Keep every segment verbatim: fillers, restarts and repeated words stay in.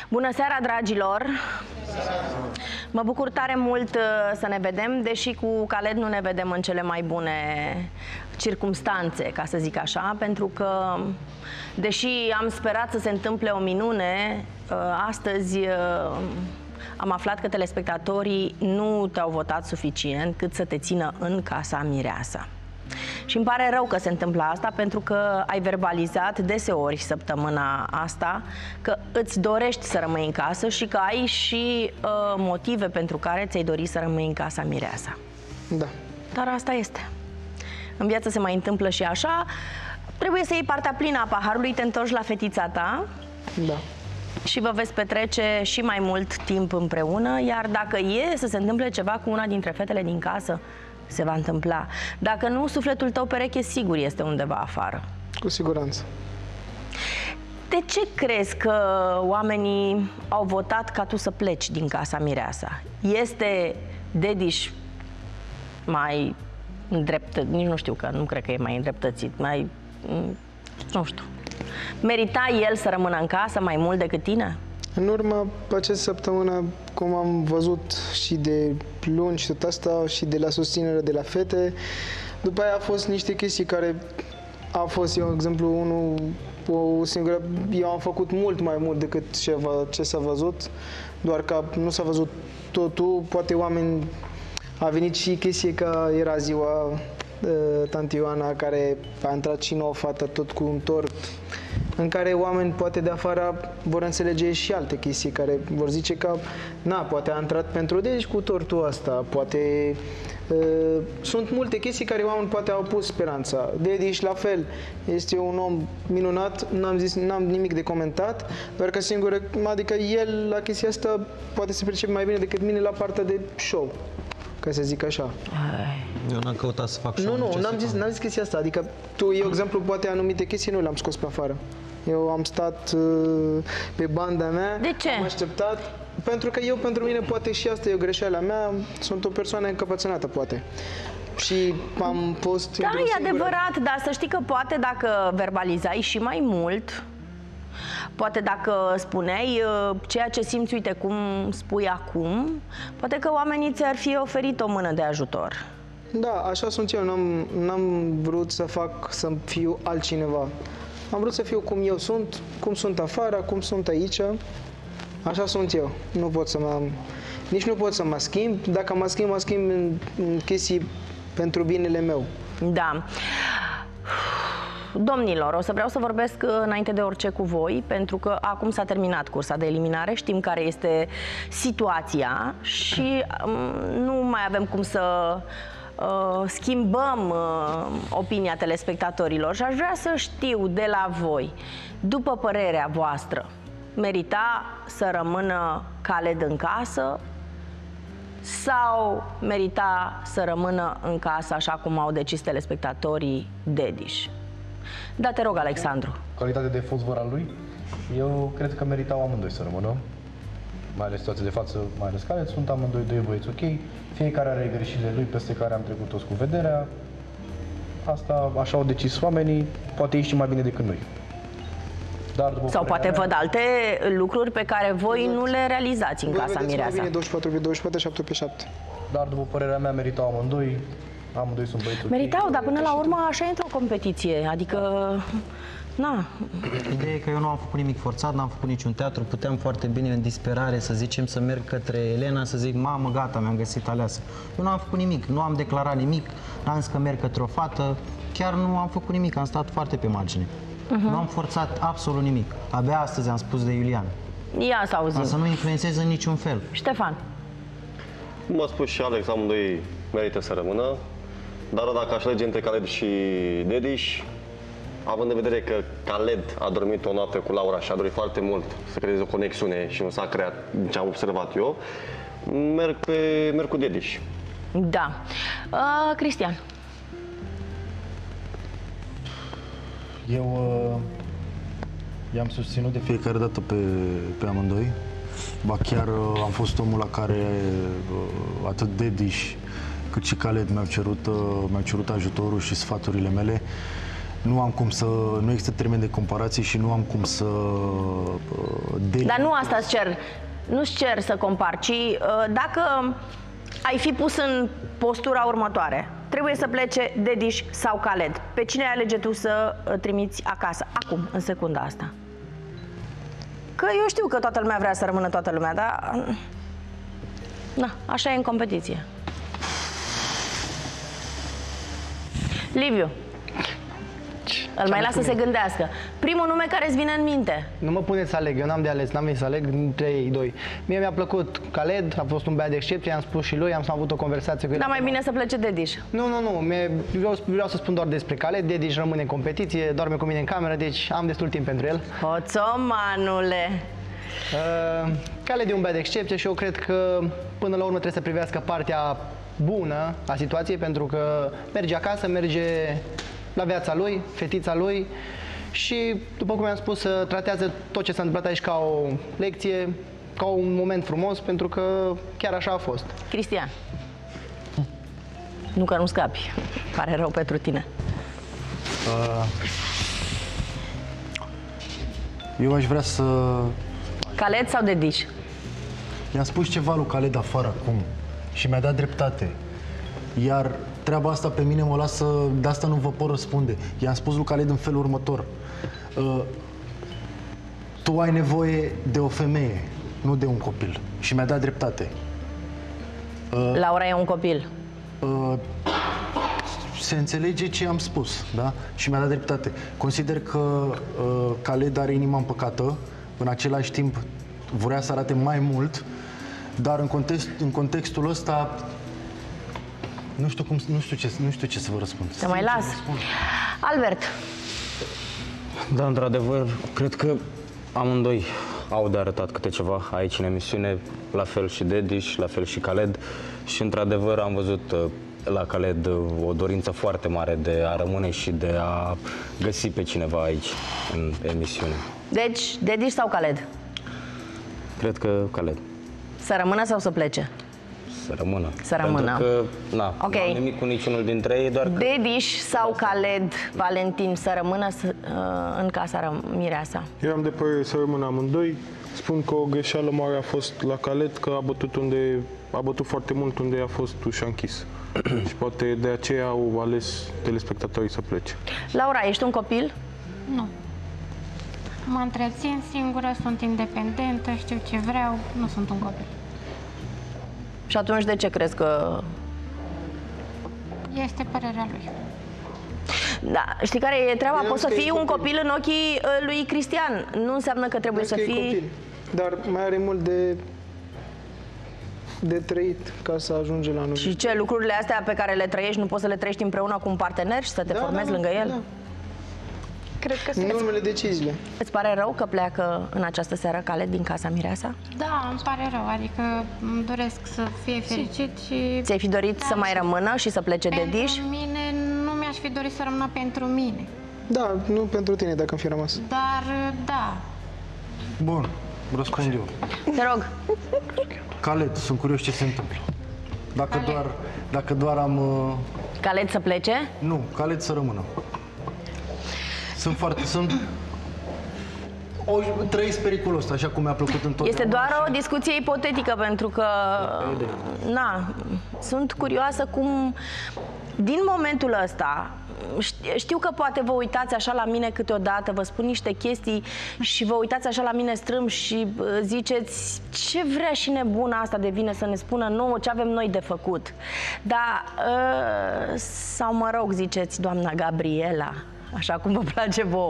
Bună seara, dragilor! Mă bucur tare mult să ne vedem, deși cu Khaled nu ne vedem în cele mai bune circumstanțe, ca să zic așa, pentru că, deși am sperat să se întâmple o minune, astăzi am aflat că telespectatorii nu te-au votat suficient cât să te țină în casa mireasa. Și îmi pare rău că se întâmplă asta, pentru că ai verbalizat deseori săptămâna asta că îți dorești să rămâi în casă și că ai și uh, motive pentru care ți-ai dori să rămâi în casa mireasa. Da. Dar asta este. În viață se mai întâmplă și așa. Trebuie să iei partea plină a paharului, te întorci la fetița ta. Da. Și vă veți petrece și mai mult timp împreună, iar dacă e să se întâmple ceva cu una dintre fetele din casă, se va întâmpla. Dacă nu, sufletul tău pereche sigur este undeva afară. Cu siguranță. De ce crezi că oamenii au votat ca tu să pleci din casa mireasa? Este Dediș mai îndrept, nici nu știu, că nu cred că e mai îndreptățit, mai, nu știu. Merita el să rămână în casă mai mult decât tine? În urmă, această săptămână, cum am văzut și de luni și tot asta, și de la susținere de la fete, după aia a fost niște chestii care a fost, eu, exemplu, unul, o singură, eu am făcut mult mai mult decât ce, ce s-a văzut, doar că nu s-a văzut totul, poate oameni, a venit și chestie că era ziua uh, tanti Ioana, care a intrat și nouă fată tot cu un tort, în care oameni poate de afară vor înțelege și alte chestii, care vor zice că, na, poate a intrat pentru Dediș cu tortul ăsta, poate... Uh, sunt multe chestii care oameni poate au pus speranța. Dediș, la fel, este un om minunat, n-am zis, n-am nimic de comentat, doar că singur, adică el la chestia asta poate se percepe mai bine decât mine la partea de show, ca să zic așa. Eu n-am căutat să fac show. Nu, nu, n-am zis, n-am zis chestia asta, adică tu, eu, exemplu, poate anumite chestii nu le-am scos pe afară. Eu am stat uh, pe banda mea, de ce? Am așteptat, pentru că eu, pentru mine, poate și asta e o greșeală mea, sunt o persoană încăpățânată, poate. Și am fost... Da, e adevărat, dar să știi că poate dacă verbalizai și mai mult, poate dacă spuneai ceea ce simți, uite cum spui acum, poate că oamenii ți-ar fi oferit o mână de ajutor. Da, așa sunt eu, n-am vrut să fac, să fiu altcineva. Am vrut să fiu cum eu sunt, cum sunt afară, cum sunt aici. Așa sunt eu. Nu pot să mă... Nici nu pot să mă schimb. Dacă mă schimb, mă schimb în, în chestii pentru binele meu. Da. Domnilor, o să vreau să vorbesc înainte de orice cu voi, pentru că acum s-a terminat cursa de eliminare, știm care este situația și um, nu mai avem cum să uh, schimbăm uh, opinia telespectatorilor și aș vrea să știu de la voi, după părerea voastră, merita să rămână Khaled în casă sau merita să rămână în casă, așa cum au decis telespectatorii, Dediș? Da, te rog, Alexandru. Calitate de fotbal al lui, eu cred că meritau amândoi să rămână. Mai ales situația de față, mai ales Khaled, sunt amândoi doi băieți ok. Fiecare are greșelile lui, peste care am trecut toți cu vederea. Asta, așa au decis oamenii, poate ei știu mai bine decât noi. Dar, sau poate mea, văd alte lucruri pe care voi exact. nu le realizați în voi casa mireasa. Mai bine douăzeci și patru pe douăzeci și patru, șapte pe șapte. Dar, după părerea mea, meritau amândoi. Amândoi sunt băieți ok. Meritau, dar până la urmă așa e într-o competiție, adică... Na. Ideea e că eu nu am făcut nimic forțat, n-am făcut niciun teatru, puteam foarte bine în disperare să zicem să merg către Elena, să zic, mamă, gata, mi-am găsit aleasă. Eu nu am făcut nimic, nu am declarat nimic, n-am zis că merg către o fată, chiar nu am făcut nimic, am stat foarte pe margine. Uh-huh. Nu am forțat absolut nimic, abia astăzi am spus de Iulian. Ia să auzim. Să nu influențez în niciun fel. Ștefan. Cum a spus și Alex, amândoi merită să rămână, dar dacă aș alege între Khaled și Dediș, având în vedere că Khaled a dormit o noapte cu Laura și a dorit foarte mult să creeze o conexiune și nu s-a creat, din ce am observat eu, merg, pe, merg cu Dediș. Da. Uh, Cristian. Eu uh, i-am susținut de fiecare dată pe, pe amândoi. Ba chiar uh, am fost omul la care uh, atât Dediș cât și Khaled mi-au cerut, uh, mi-au cerut ajutorul și sfaturile mele. nu am cum să, nu există termen de comparație și nu am cum să uh, Dar nu asta îți cer, nu-ți cer să compari, ci uh, dacă ai fi pus în postura următoare, trebuie să plece Dediș sau Khaled, pe cine ai alege tu să uh, trimiți acasă, acum, în secunda asta? Că eu știu că toată lumea vrea să rămână toată lumea, dar... Na, așa e în competiție. Liviu, îl mai las să se gândească. Primul nume care îți vine în minte? Nu mă puneți să aleg, eu n-am de ales, n-am venit să aleg între ei doi. Mie mi-a plăcut Khaled, a fost un băiat de excepție, i-am spus și lui, am avut o conversație cu el. Dar mai bine să plece Dediș. Nu, nu, nu, vreau, vreau să spun doar despre Khaled, Dediș rămâne în competiție, doarme cu mine în cameră, deci am destul timp pentru el. Hoțomanule! Uh, Khaled e un băiat de excepție și eu cred că până la urmă trebuie să privească partea bună a situației, pentru că merge acasă, merge la viața lui, fetița lui și, după cum am spus, tratează tot ce s-a întâmplat aici ca o lecție, ca un moment frumos, pentru că chiar așa a fost. Cristian. Nu că nu scapi. Pare rău pentru tine. Uh, eu aș vrea să... Khaled sau Dediș? I-am spus ceva lui Khaled afară acum și mi-a dat dreptate. Iar treaba asta pe mine mă lasă, de asta nu vă pot răspunde. I-am spus lui Khaled în felul următor. Uh, tu ai nevoie de o femeie, nu de un copil. Și mi-a dat dreptate. Uh, Laura e un copil. Uh, se înțelege ce am spus, da? Și mi-a dat dreptate. Consider că uh, Khaled are inima împăcată, în același timp vrea să arate mai mult, dar în, context, în contextul ăsta nu știu, cum, nu, știu ce, nu știu ce să vă răspund. Te mai las. Albert. Da, într-adevăr, cred că amândoi au de arătat câte ceva aici în emisiune, la fel și Dediș, la fel și Khaled. Și într-adevăr am văzut la Khaled o dorință foarte mare de a rămâne și de a găsi pe cineva aici în emisiune. Deci, Dediș sau Khaled? Cred că Khaled. Să rămână sau să plece? Să rămână. Să rămână. Pentru că, na, okay. nu am nimic cu niciunul dintre ei, doar că... Dediș sau Khaled, Valentin, să rămână să, uh, în casa Mireasa? Eu am de părere să rămână amândoi. Spun că o greșeală mare a fost la Khaled, că a bătut, unde, a bătut foarte mult unde a fost ușa închisă. Și poate de aceea au ales telespectatorii să plece. Laura, ești un copil? Nu. Mă întrețin singură, sunt independentă, știu ce vreau, nu sunt un copil. Și atunci de ce crezi că... Este părerea lui. Da, știi care e treaba? Eu Poți să fii un copil. copil în ochii lui Cristian. Nu înseamnă că trebuie Nu să că e fii... copil, dar mai are mult de de trăit ca să ajunge la noi. Și ce, lucrurile astea pe care le trăiești nu poți să le trăiești împreună cu un partener și să te Da, formezi da, lângă el? da. Cred că În urmele deciziile. Îți pare rău că pleacă în această seară Khaled din casa Mireasa? Da, îmi pare rău, adică îmi doresc să fie fericit și... Ți-ai fi dorit să mai rămână și să plece Dediș? Pentru mine, nu mi-aș fi dorit să rămână pentru mine. Da, nu pentru tine dacă am fi rămas. Dar, da. Bun, răspund eu. Te rog. Khaled, sunt curios ce se întâmplă. Dacă doar, dacă doar am... Uh... Khaled să plece? Nu, Khaled să rămână. Sunt foarte... Sunt... O, trăiesc pericolul ăsta, așa cum mi-a plăcut întotdeauna. Este doar o discuție ipotetică, pentru că... Na, sunt curioasă cum... Din momentul ăsta, știu că poate vă uitați așa la mine câteodată, vă spun niște chestii și vă uitați așa la mine strâmb și ziceți ce vrea și nebuna asta de vine să ne spună nouă ce avem noi de făcut. Dar, sau mă rog, ziceți doamna Gabriela, așa cum vă place vouă.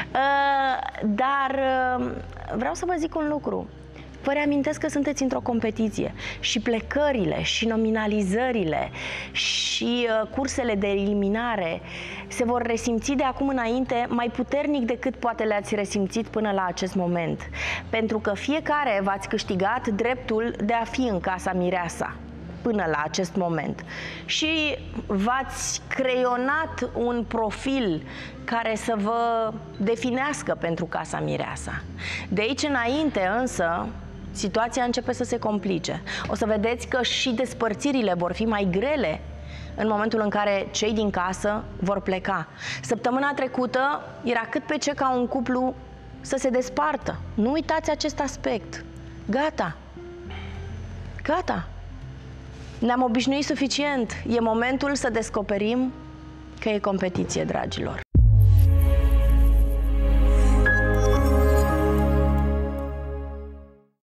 Dar vreau să vă zic un lucru. Vă reamintesc că sunteți într-o competiție și plecările și nominalizările și uh, cursele de eliminare se vor resimți de acum înainte mai puternic decât poate le-ați resimțit până la acest moment. Pentru că fiecare v-ați câștigat dreptul de a fi în casa Mireasa până la acest moment. Și v-ați creionat un profil care să vă definească pentru casa Mireasa. De aici înainte însă, situația începe să se complice. O să vedeți că și despărțirile vor fi mai grele în momentul în care cei din casă vor pleca. Săptămâna trecută era cât pe ce ca un cuplu să se despartă. Nu uitați acest aspect. Gata. Gata. Ne-am obișnuit suficient. E momentul să descoperim că e competiție, dragilor.